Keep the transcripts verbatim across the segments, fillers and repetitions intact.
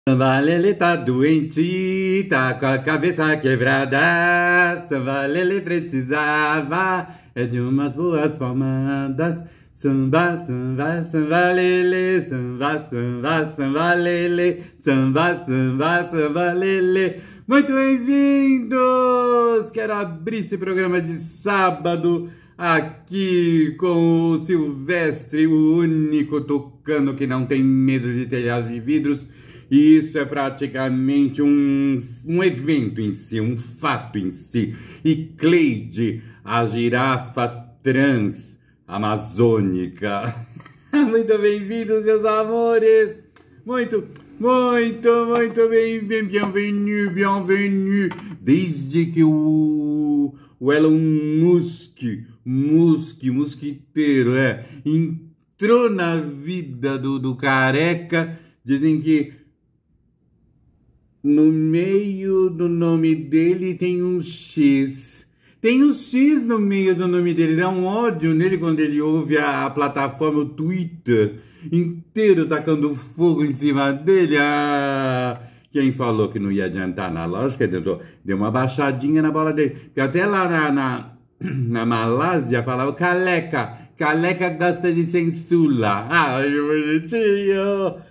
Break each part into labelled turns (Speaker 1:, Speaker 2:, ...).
Speaker 1: Sambalele tá doente, tá com a cabeça quebrada. Sambalele precisava é de umas boas palmadas. Samba, samba, sambalele, samba, samba, sambalele, samba, samba, sambalele. Muito bem-vindos! Quero abrir esse programa de sábado aqui com o Silvestre, o único tucano que não tem medo de telhados de vidros. E isso é praticamente um, um evento em si, um fato em si. E Cleide, a girafa trans amazônica. Muito bem-vindos, meus amores. Muito, muito, muito bem-vindo. Bienvenue, bienvenue. Desde que o, o Elon Musk, Musk, mosquiteiro, é, entrou na vida do, do careca, dizem que no meio do nome dele tem um X. Tem um X no meio do nome dele. Dá um ódio nele quando ele ouve a, a plataforma, o Twitter inteiro tacando fogo em cima dele. Ah, quem falou que não ia adiantar na lógica, deu, deu uma baixadinha na bola dele. Porque até lá na, na, na Malásia falava caleca. Caleca gosta de censura. Ai, bonitinho.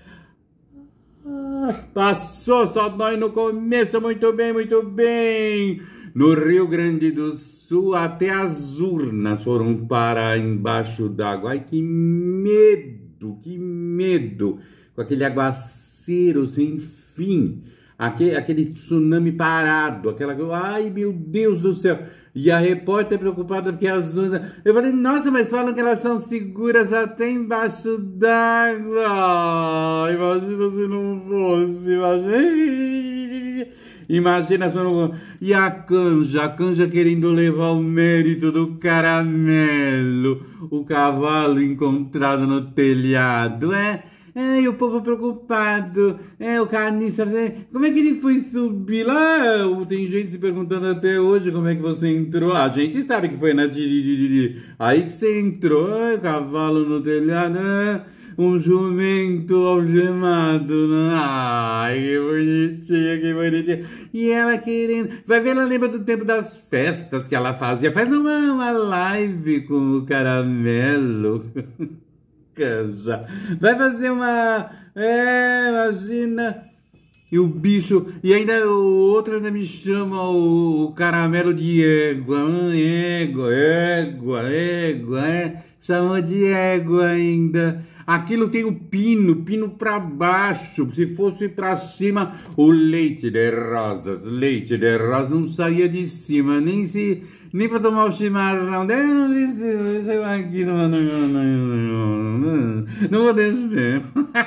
Speaker 1: Passou, só dói no começo, muito bem, muito bem. No Rio Grande do Sul, até as urnas foram parar embaixo d'água. Ai, que medo, que medo. Com aquele aguaceiro sem fim, aquele, aquele tsunami parado, aquela... Ai, meu Deus do céu. E a repórter preocupada porque as urnas... Eu falei, nossa, mas falam que elas são seguras até embaixo d'água. Imagina se não fosse, imagina... Imagina se não... E a canja, a canja querendo levar o mérito do caramelo. O cavalo encontrado no telhado, é... É, e o povo preocupado, é, o carniça, como é que ele foi subir lá? Tem gente se perguntando até hoje como é que você entrou. A gente sabe que foi na tiririri. Aí que você entrou, é, cavalo no telhado, é, um jumento algemado, né? Ai, que bonitinha, que bonitinha. E ela querendo, vai ver, ela lembra do tempo das festas que ela fazia. Faz uma, uma live com o caramelo. Canja. Vai fazer uma... É, imagina... E o bicho... E ainda o outro ainda me chama o, o caramelo de égua. Égua, égua, égua, é. Chamou de égua ainda. Aquilo tem o pino, pino pra baixo. Se fosse pra cima, o leite de rosas. Leite de rosas não saía de cima, nem se... Nem para tomar o chimarrão. Deixa eu aqui. Não, não, não, não, não vou descer.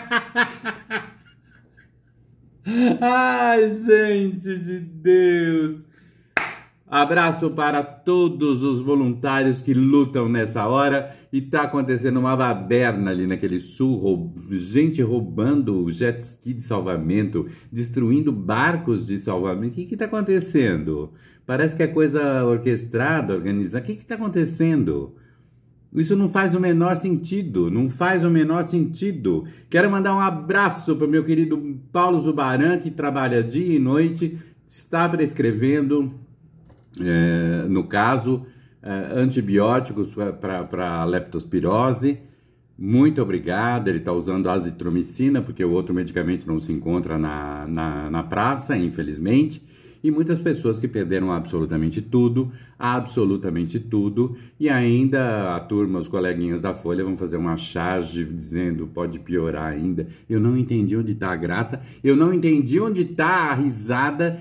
Speaker 1: Ai, gente de Deus. Abraço para todos os voluntários que lutam nessa hora. E tá acontecendo uma baderna ali naquele sul, roub... gente roubando jet ski de salvamento, destruindo barcos de salvamento. O que que tá acontecendo? Parece que é coisa orquestrada, organizada. O que que tá acontecendo? Isso não faz o menor sentido, não faz o menor sentido. Quero mandar um abraço para o meu querido Paulo Zubaran, que trabalha dia e noite, está prescrevendo... É, no caso, é, antibióticos para a leptospirose. Muito obrigado. Ele está usando azitromicina, porque o outro medicamento não se encontra na, na, na praça, infelizmente. E muitas pessoas que perderam absolutamente tudo, absolutamente tudo. E ainda a turma, os coleguinhas da Folha vão fazer uma charge dizendo pode piorar ainda. Eu não entendi onde está a graça, eu não entendi onde está a risada.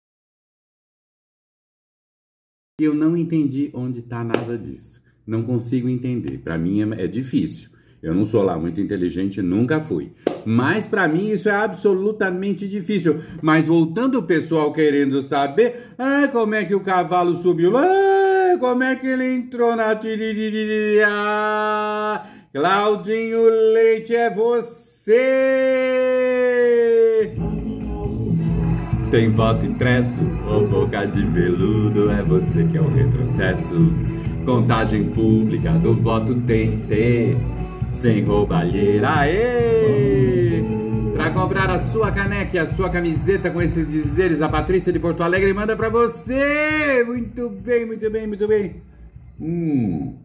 Speaker 1: Eu não entendi onde está nada disso. Não consigo entender. Para mim é, é difícil. Eu não sou lá muito inteligente, nunca fui. Mas para mim isso é absolutamente difícil. Mas voltando o pessoal querendo saber, ah, como é que o cavalo subiu lá, ah, como é que ele entrou na tiririri, ah, Claudinho Leite, é você! Tem voto impresso ou boca de veludo, é você que é o retrocesso. Contagem pública do voto tem que ter, sem roubalheira, aê! Pra comprar a sua caneca e a sua camiseta com esses dizeres, a Patrícia de Porto Alegre manda pra você. Muito bem, muito bem, muito bem. Hum.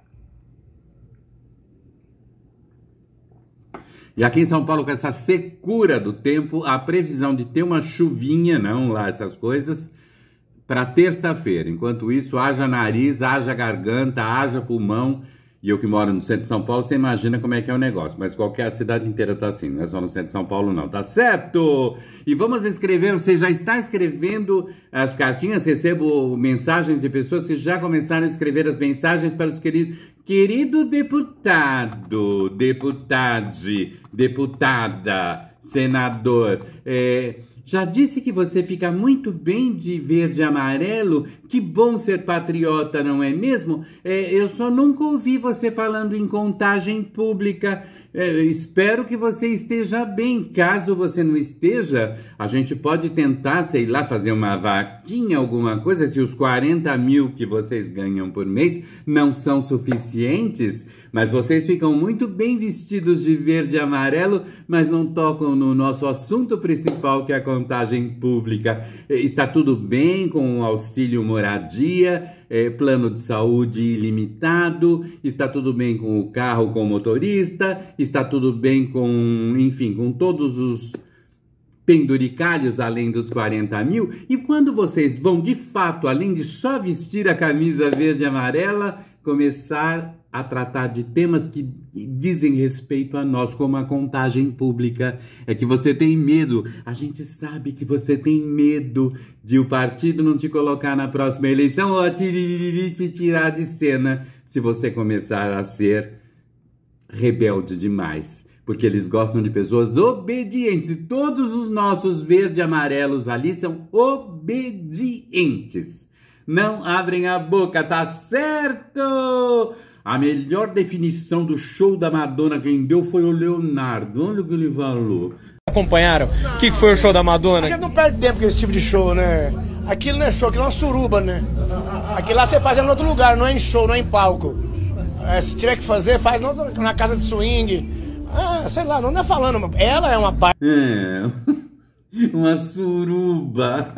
Speaker 1: E aqui em São Paulo, com essa secura do tempo, a previsão de ter uma chuvinha, não lá essas coisas, para terça-feira. Enquanto isso, haja nariz, haja garganta, haja pulmão. E eu que moro no centro de São Paulo, você imagina como é que é o negócio. Mas qualquer cidade inteira tá assim, não é só no centro de São Paulo não, tá certo? E vamos escrever, você já está escrevendo as cartinhas? Recebo mensagens de pessoas que já começaram a escrever as mensagens para os queridos... Querido deputado, deputade, deputada, senador, é... já disse que você fica muito bem de verde e amarelo? Que bom ser patriota, não é mesmo? É, eu só nunca ouvi você falando em contagem pública. É, espero que você esteja bem. Caso você não esteja, a gente pode tentar, sei lá, fazer uma vaquinha, alguma coisa, se os quarenta mil que vocês ganham por mês não são suficientes. Mas vocês ficam muito bem vestidos de verde e amarelo, mas não tocam no nosso assunto principal, que é a contagem pública. Está tudo bem com o auxílio moradia, é, plano de saúde ilimitado, está tudo bem com o carro com o motorista, está tudo bem com, enfim, com todos os penduricalhos além dos quarenta mil. E quando vocês vão, de fato, além de só vestir a camisa verde e amarela, começar a tratar de temas que dizem respeito a nós, como a contagem pública? É que você tem medo, a gente sabe que você tem medo de o partido não te colocar na próxima eleição ou te tirar de cena se você começar a ser rebelde demais. Porque eles gostam de pessoas obedientes. E todos os nossos verde e amarelos ali são obedientes. Não abrem a boca, tá certo? A melhor definição do show da Madonna quem deu foi o Leonardo. Olha o que ele falou.
Speaker 2: Acompanharam? O que foi o show da Madonna?
Speaker 3: A gente não perde tempo com esse tipo de show, né? Aquilo não é show, aquilo é uma suruba, né? Aquilo lá você faz em outro lugar, não é em show, não é em palco. É, se tiver que fazer, faz na casa de swing. Ah, sei lá, não é falando. Ela é uma parte.
Speaker 1: É, uma suruba.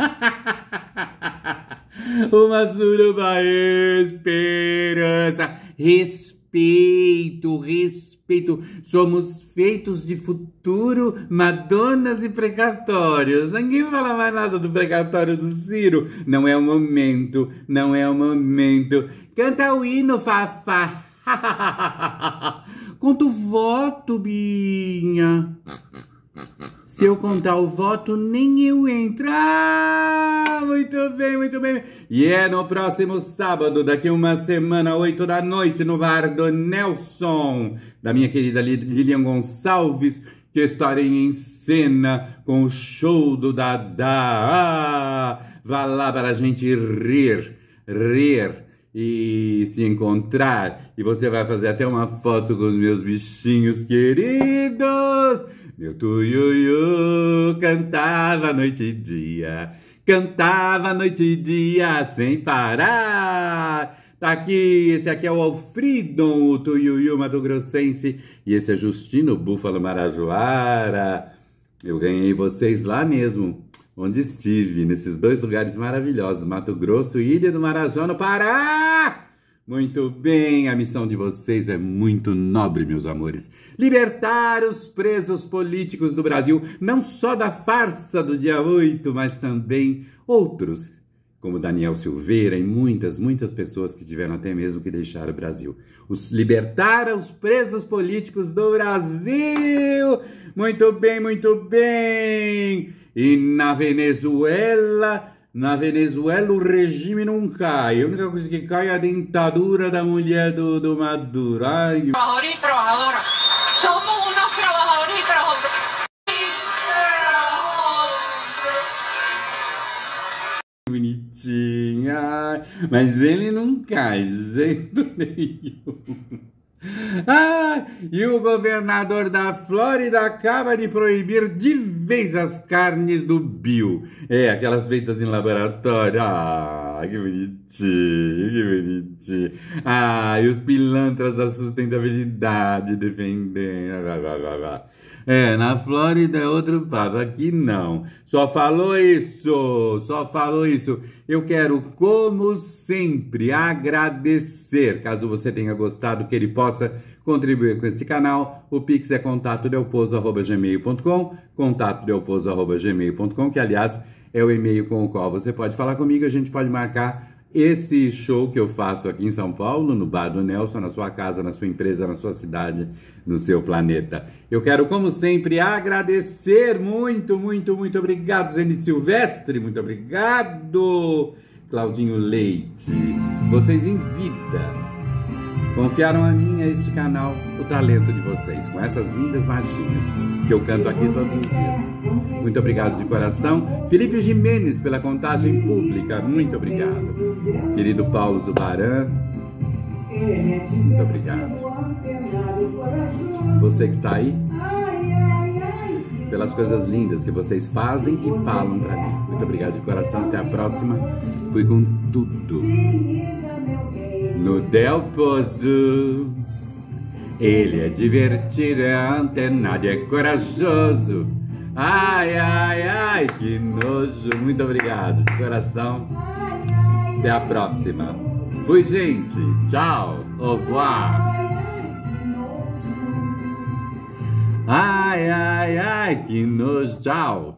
Speaker 1: Uma suruba esperança. Respeito, respeito. Somos feitos de futuro, Madonas e precatórios. Ninguém fala mais nada do precatório do Ciro. Não é o momento, não é o momento. Canta o hino, Fafá. Conta o voto, Binha. Se eu contar o voto, nem eu entro. Ah, muito bem, muito bem. E é no próximo sábado, daqui uma semana, oito da noite, no bar do Nelson, da minha querida Lilian Gonçalves, que estarei em cena com o show do Dadá. Ah, vá lá para a gente rir, rir e se encontrar. E você vai fazer até uma foto com os meus bichinhos queridos. Meu tuiuiu cantava noite e dia, cantava noite e dia sem parar. Tá aqui, esse aqui é o Alfridon, o tuiuiu mato-grossense, e esse é Justino, o búfalo marajoara. Eu ganhei vocês lá mesmo, onde estive, nesses dois lugares maravilhosos, Mato Grosso e Ilha do Marajó, no Pará. Muito bem, a missão de vocês é muito nobre, meus amores. Libertar os presos políticos do Brasil, não só da farsa do dia oito, mas também outros, como Daniel Silveira e muitas, muitas pessoas que tiveram até mesmo que deixar o Brasil. Os libertar os presos políticos do Brasil. Muito bem, muito bem. E na Venezuela... Na Venezuela o regime não cai. A única coisa que cai é a dentadura da mulher do, do Maduro. Ai, que...
Speaker 4: Trabajadores y trabajadoras. Somos unos trabajadores y trabajadoras.
Speaker 1: Bonitinha. Mas ele não cai de jeito nenhum. Ah, e o governador da Flórida acaba de proibir de vez as carnes do bio. É, aquelas feitas em laboratório. Ah, que bonitinho, que bonitinho. Ah, e os pilantras da sustentabilidade defendendo. É, na Flórida é outro papo, aqui não. Só falou isso, só falou isso. Eu quero, como sempre, agradecer. Caso você tenha gostado, que ele possa contribuir com esse canal, o Pix é contato delposo arroba gmail ponto com, contato delposo arroba gmail ponto com, que aliás é o e-mail com o qual você pode falar comigo, a gente pode marcar esse show que eu faço aqui em São Paulo, no Bar do Nelson, na sua casa, na sua empresa, na sua cidade, no seu planeta. Eu quero, como sempre, agradecer muito, muito, muito obrigado, Zeni Silvestre, muito obrigado, Claudinho Leite. Vocês em vida confiaram a mim, a este canal, o talento de vocês, com essas lindas marchinhas que eu canto aqui todos os dias. Muito obrigado de coração. Felipe Jimenez, pela contagem pública, muito obrigado. Querido Paulo Zubaran, muito obrigado. Você que está aí, pelas coisas lindas que vocês fazem e falam para mim. Muito obrigado de coração, até a próxima. Fui com tudo. No Delposo, ele é divertido, é antenado, é corajoso. Ai, ai, ai, que nojo. Muito obrigado, de coração. Até a próxima. Fui, gente. Tchau. Au revoir. Ai, ai, ai, que nojo. Tchau.